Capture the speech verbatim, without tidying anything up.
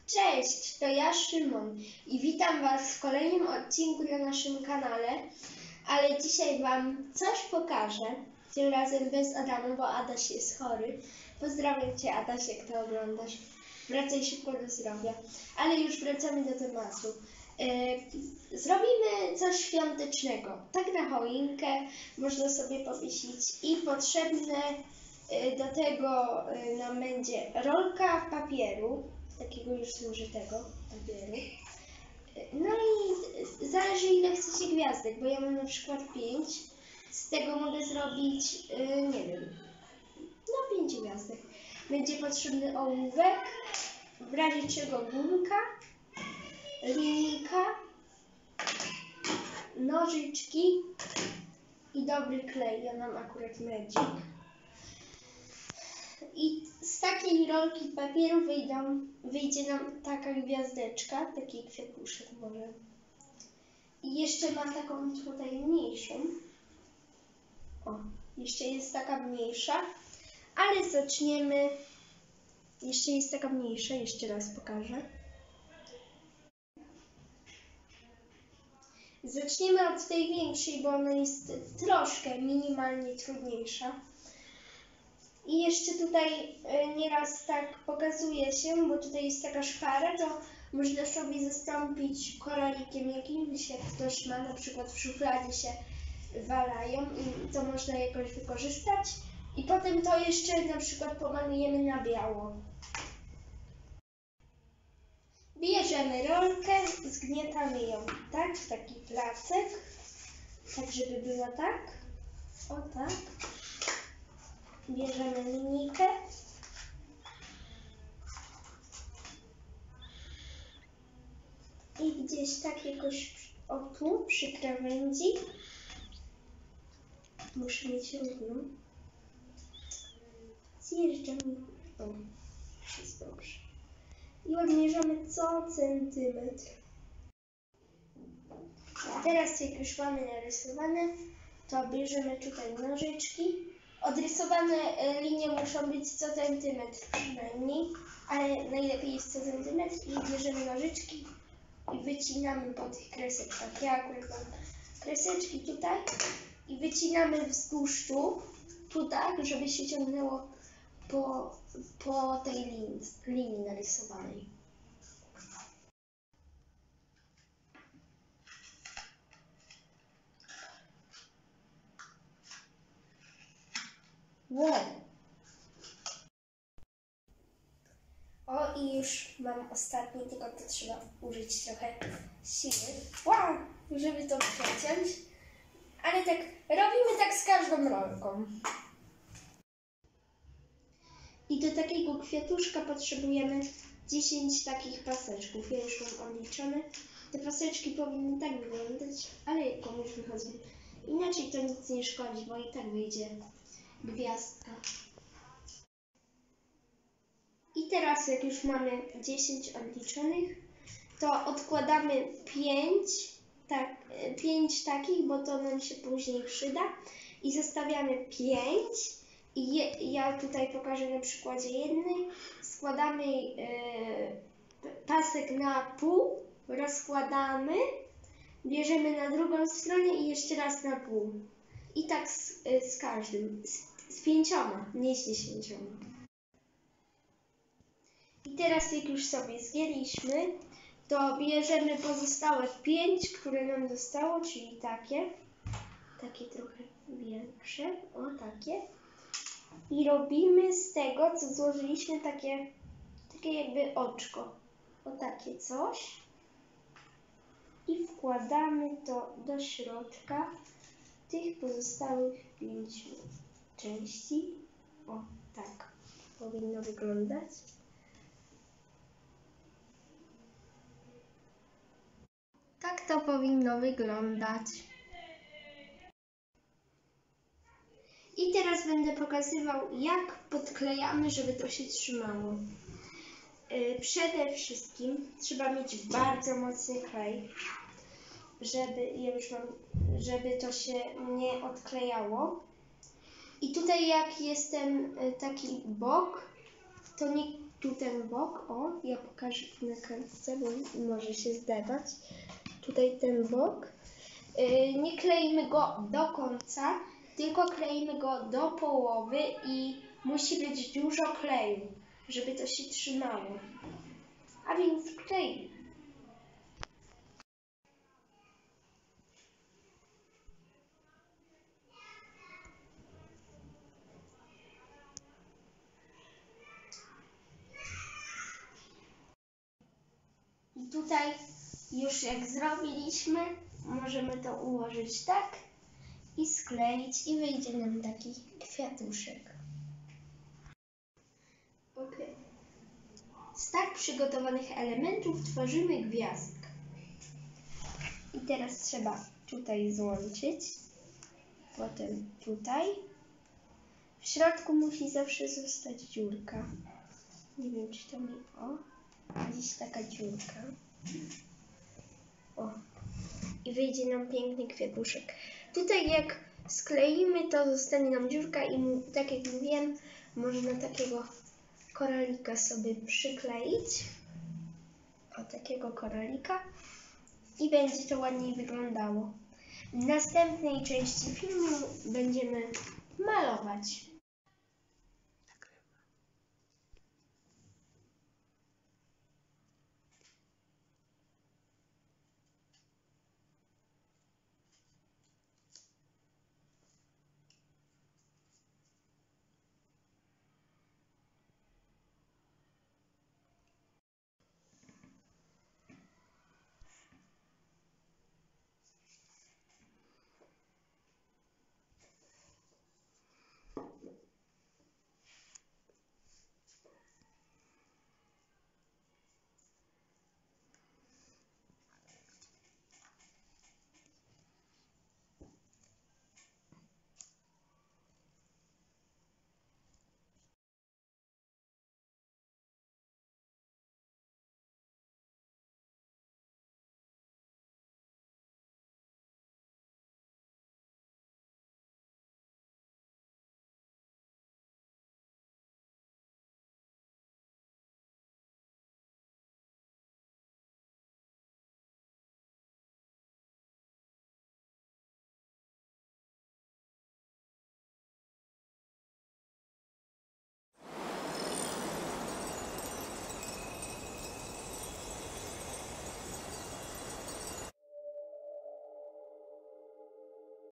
Cześć, to ja Szymon i witam Was w kolejnym odcinku na naszym kanale, ale dzisiaj Wam coś pokażę, tym razem bez Adama, bo Adaś jest chory. Pozdrawiam Cię, Adaś, jak to oglądasz. Wracaj szybko do zdrowia, ale już wracamy do tematu. Yy, zrobimy coś świątecznego, tak na choinkę można sobie powiesić i potrzebne yy, do tego yy, nam będzie rolka papieru, takiego już zużytego papieru. No i zależy, ile chcecie gwiazdek, bo ja mam na przykład pięć. Z tego mogę zrobić, yy, nie wiem, no pięć gwiazdek. Będzie potrzebny ołówek, w razie czego gumka, linijka, nożyczki i dobry klej. Ja mam akurat Magic. I z takiej rolki papieru wyjdą, wyjdzie nam taka gwiazdeczka, taki kwiatuszek może. I jeszcze mam taką tutaj mniejszą. O, jeszcze jest taka mniejsza, ale zaczniemy. Jeszcze jest taka mniejsza, jeszcze raz pokażę. Zaczniemy od tej większej, bo ona jest troszkę minimalnie trudniejsza. I jeszcze tutaj nieraz tak pokazuje się, bo tutaj jest taka szpara, to można sobie zastąpić koralikiem jakimś, jak ktoś ma, na przykład w szufladzie się walają i to można jakoś wykorzystać. I potem to jeszcze na przykład pomalujemy na biało. Bierzemy rolkę, zgniatamy ją tak, w taki placek, tak żeby była tak, o tak. Bierzemy linijkę i gdzieś tak jakoś o tu przy krawędzi muszę mieć równą. Zjeżdża mi, o, jest dobrze. I odmierzamy co centymetr. Teraz jak już mamy narysowane, to bierzemy tutaj nożyczki. Odrysowane linie muszą być co centymetr przynajmniej, ale najlepiej jest co centymetr i bierzemy nożyczki i wycinamy po tych kreseczkach. Ja akurat mam kreseczki tutaj i wycinamy wzdłuż tu, tu tak, żeby się ciągnęło po, po tej linii, linii narysowanej. Wow. O, i już mam ostatni, tylko to trzeba użyć trochę siły, wow, żeby to przeciąć. Ale tak, robimy tak z każdą rolką. I do takiego kwiatuszka potrzebujemy dziesięć takich paseczków. Ja już mam odliczone. Te paseczki powinny tak wyglądać, ale komuś wychodzą inaczej, to nic nie szkodzi, bo i tak wyjdzie gwiazdka. I teraz jak już mamy dziesięć odliczonych, to odkładamy pięć, tak, pięć takich, bo to nam się później przyda. I zostawiamy pięć. I je, ja tutaj pokażę na przykładzie jednej. Składamy yy, pasek na pół, rozkładamy, bierzemy na drugą stronę i jeszcze raz na pół. I tak z, z każdym, z, z pięcioma, nie z dziesięcioma. I teraz jak już sobie zgięliśmy, to bierzemy pozostałe pięć, które nam zostało, czyli takie, takie trochę większe, o takie. I robimy z tego, co złożyliśmy, takie, takie jakby oczko, o takie coś. I wkładamy to do środka tych pozostałych pięciu części. O, tak powinno wyglądać. Tak to powinno wyglądać. I teraz będę pokazywał, jak podklejamy, żeby to się trzymało. Yy, przede wszystkim trzeba mieć bardzo mocny klej, żeby, ja już mam, żeby to się nie odklejało. I tutaj jak jest ten taki bok, to nie tu ten bok, o, ja pokażę tu na kartce, bo może się zdawać. Tutaj ten bok. Yy, nie kleimy go do końca, tylko kleimy go do połowy i musi być dużo kleju, żeby to się trzymało. A więc kleimy. I tutaj już jak zrobiliśmy, możemy to ułożyć tak i skleić i wyjdzie nam taki kwiatuszek. Ok. Z tak przygotowanych elementów tworzymy gwiazdkę. I teraz trzeba tutaj złączyć, potem tutaj. W środku musi zawsze zostać dziurka. Nie wiem, czy to mi... O, gdzieś taka dziurka. O. I wyjdzie nam piękny kwiatuszek. Tutaj jak skleimy, to zostanie nam dziurka i tak jak mówiłem, można takiego koralika sobie przykleić. O, takiego koralika. I będzie to ładniej wyglądało. W następnej części filmu będziemy malować.